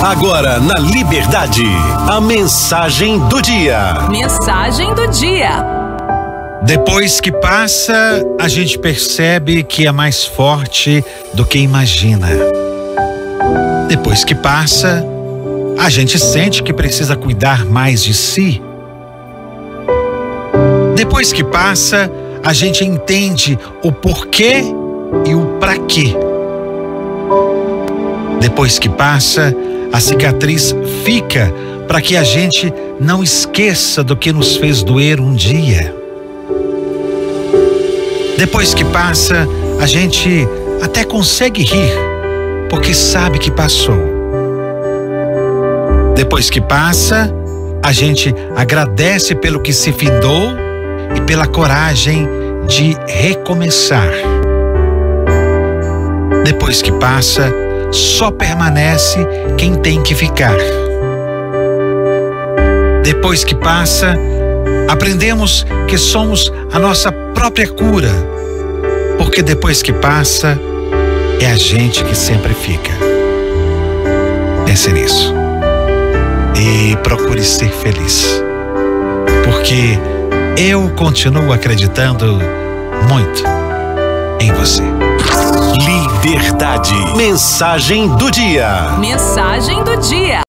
Agora na Liberdade, a mensagem do dia. Mensagem do dia. Depois que passa, a gente percebe que é mais forte do que imagina. Depois que passa, a gente sente que precisa cuidar mais de si. Depois que passa, a gente entende o porquê e o pra quê. Depois que passa, a cicatriz fica para que a gente não esqueça do que nos fez doer um dia. Depois que passa, a gente até consegue rir, porque sabe que passou. Depois que passa, a gente agradece pelo que se findou e pela coragem de recomeçar. Depois que passa, só permanece quem tem que ficar. Depois que passa, aprendemos que somos a nossa própria cura, porque depois que passa, é a gente que sempre fica. Pense nisso e procure ser feliz, porque eu continuo acreditando muito em você. Liberdade, mensagem do dia. Mensagem do dia.